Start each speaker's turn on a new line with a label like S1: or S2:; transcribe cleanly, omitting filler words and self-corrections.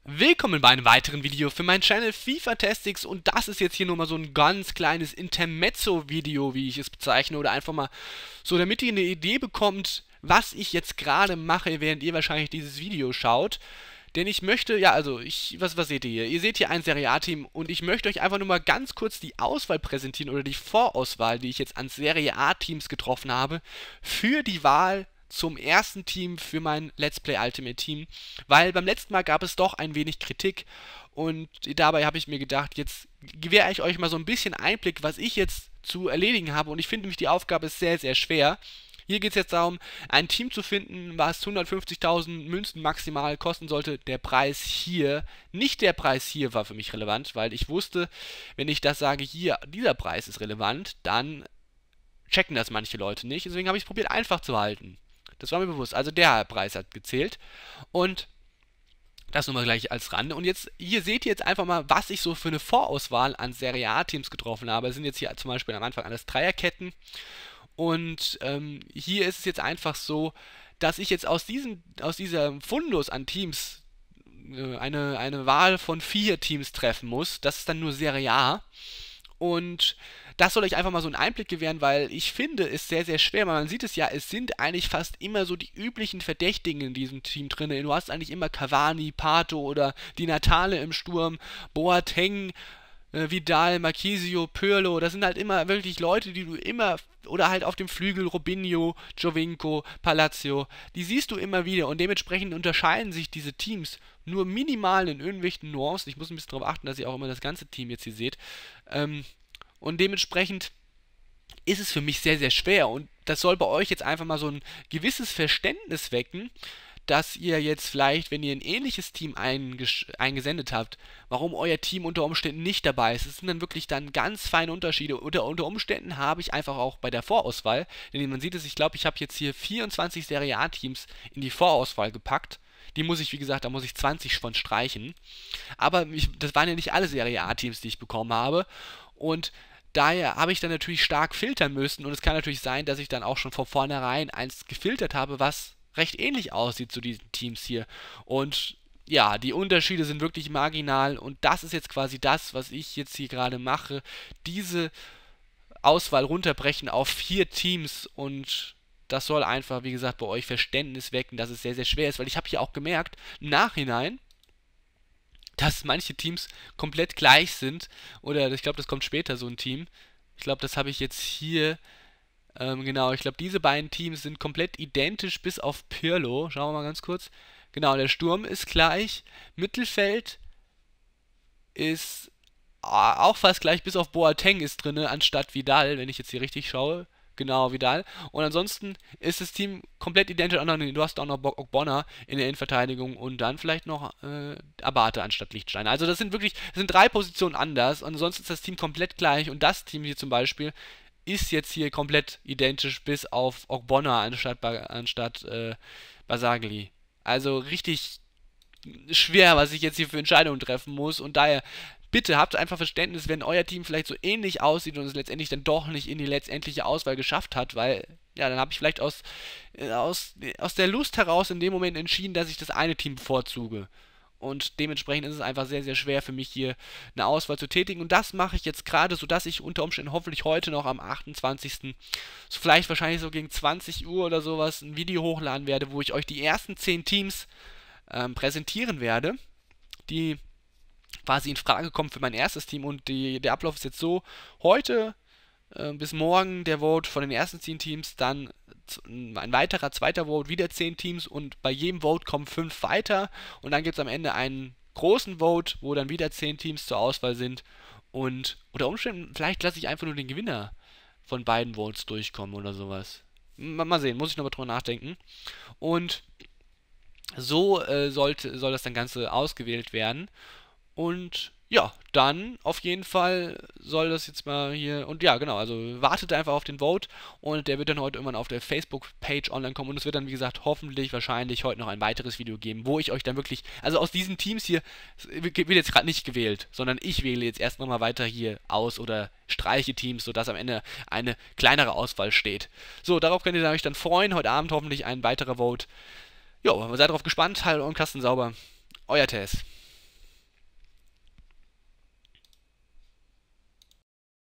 S1: Willkommen bei einem weiteren Video für meinen Channel FIFA-Tastix und das ist jetzt hier nur mal so ein ganz kleines Intermezzo-Video, wie ich es bezeichne, oder einfach mal so, damit ihr eine Idee bekommt, was ich jetzt gerade mache, während ihr wahrscheinlich dieses Video schaut. Denn ich möchte, ja, also, was seht ihr hier? Ihr seht hier ein Serie A-Team und ich möchte euch einfach nur mal ganz kurz die Auswahl präsentieren oder die Vorauswahl, die ich jetzt an Serie A-Teams getroffen habe, für die Wahl zum ersten Team für mein Let's Play Ultimate Team, weil beim letzten Mal gab es doch ein wenig Kritik und dabei habe ich mir gedacht, jetzt gewähre ich euch mal so ein bisschen Einblick, was ich jetzt zu erledigen habe und ich finde nämlich die Aufgabe ist sehr, sehr schwer. Hier geht es jetzt darum, ein Team zu finden, was 150.000 Münzen maximal kosten sollte. Der Preis hier, nicht der Preis hier war für mich relevant, weil ich wusste, wenn ich das sage, hier, dieser Preis ist relevant, dann checken das manche Leute nicht. Deswegen habe ich es probiert, einfach zu halten. Das war mir bewusst. Also der Preis hat gezählt. Und das nur mal gleich als Rande. Und jetzt, hier seht ihr jetzt einfach mal, was ich so für eine Vorauswahl an Serie A-Teams getroffen habe. Es sind jetzt hier zum Beispiel am Anfang alles Dreierketten. Und hier ist es jetzt einfach so, dass ich jetzt aus dieser Fundus an Teams eine Wahl von 4 Teams treffen muss. Das ist dann nur Serie A. Und das soll euch einfach mal so einen Einblick gewähren, weil ich finde es sehr, sehr schwer. Man sieht es ja, es sind eigentlich fast immer so die üblichen Verdächtigen in diesem Team drin. Du hast eigentlich immer Cavani, Pato oder Di Natale im Sturm, Boateng, Vidal, Marquisio, Pirlo. Das sind halt immer wirklich Leute, die du immer, oder halt auf dem Flügel Robinho, Giovinco, Palacio, die siehst du immer wieder und dementsprechend unterscheiden sich diese Teams nur minimal in irgendwelchen Nuancen. Ich muss ein bisschen darauf achten, dass ihr auch immer das ganze Team jetzt hier seht. Und dementsprechend ist es für mich sehr, sehr schwer. Und das soll bei euch jetzt einfach mal so ein gewisses Verständnis wecken, dass ihr jetzt vielleicht, wenn ihr ein ähnliches Team eingesendet habt, warum euer Team unter Umständen nicht dabei ist. Es sind dann wirklich dann ganz feine Unterschiede. Unter Umständen habe ich einfach auch bei der Vorauswahl, denn man sieht es, ich glaube, ich habe jetzt hier 24 Serie A-Teams in die Vorauswahl gepackt. Die muss ich, wie gesagt, da muss ich 20 von streichen. Aber das waren ja nicht alle Serie A-Teams, die ich bekommen habe. Und daher habe ich dann natürlich stark filtern müssen. Und es kann natürlich sein, dass ich dann auch schon von vornherein eins gefiltert habe, was recht ähnlich aussieht zu diesen Teams hier. Und ja, die Unterschiede sind wirklich marginal. Und das ist jetzt quasi das, was ich jetzt hier gerade mache. Diese Auswahl runterbrechen auf 4 Teams und das soll einfach, wie gesagt, bei euch Verständnis wecken, dass es sehr, sehr schwer ist, weil ich habe hier auch gemerkt, im Nachhinein, dass manche Teams komplett gleich sind, oder ich glaube, das kommt später, so ein Team. Ich glaube, das habe ich jetzt hier, genau, ich glaube, diese beiden Teams sind komplett identisch, bis auf Pirlo. Schauen wir mal ganz kurz. Genau, der Sturm ist gleich, Mittelfeld ist auch fast gleich, bis auf Boateng ist drin, anstatt Vidal, wenn ich jetzt hier richtig schaue. Genau, Vidal. Und ansonsten ist das Team komplett identisch. Du hast auch noch Ogbonna in der Innenverteidigung und dann vielleicht noch Abate anstatt Lichtsteiner. Also das sind 3 Positionen anders und ansonsten ist das Team komplett gleich. Und das Team hier zum Beispiel ist jetzt hier komplett identisch bis auf Ogbonna anstatt Basagli. Also richtig schwer, was ich jetzt hier für Entscheidungen treffen muss und daher bitte habt einfach Verständnis, wenn euer Team vielleicht so ähnlich aussieht und es letztendlich dann doch nicht in die letztendliche Auswahl geschafft hat, weil, ja, dann habe ich vielleicht aus der Lust heraus in dem Moment entschieden, dass ich das eine Team bevorzuge. Und dementsprechend ist es einfach sehr, sehr schwer für mich hier eine Auswahl zu tätigen. Und das mache ich jetzt gerade, sodass ich unter Umständen hoffentlich heute noch am 28. So vielleicht wahrscheinlich so gegen 20 Uhr oder sowas ein Video hochladen werde, wo ich euch die ersten 10 Teams präsentieren werde, die quasi in Frage kommen für mein erstes Team. Und der Ablauf ist jetzt so: heute bis morgen der Vote von den ersten 10 Teams, dann ein weiterer zweiter Vote, wieder 10 Teams und bei jedem Vote kommen 5 weiter und dann gibt es am Ende einen großen Vote, wo dann wieder 10 Teams zur Auswahl sind und unter Umständen vielleicht lasse ich einfach nur den Gewinner von beiden Votes durchkommen oder sowas. Mal sehen, muss ich nochmal drüber nachdenken. Und so soll das dann Ganze ausgewählt werden. Und ja, dann auf jeden Fall soll das jetzt mal hier. Und ja, genau, also wartet einfach auf den Vote und der wird dann heute irgendwann auf der Facebook-Page online kommen. Und es wird dann, wie gesagt, hoffentlich, wahrscheinlich heute noch ein weiteres Video geben, wo ich euch dann wirklich. Also aus diesen Teams hier wird jetzt gerade nicht gewählt, sondern ich wähle jetzt erst nochmal weiter hier aus oder streiche Teams, sodass am Ende eine kleinere Auswahl steht. So, darauf könnt ihr euch dann freuen. Heute Abend hoffentlich ein weiterer Vote. Jo, seid drauf gespannt, halt euren Kasten sauber. Euer Tess.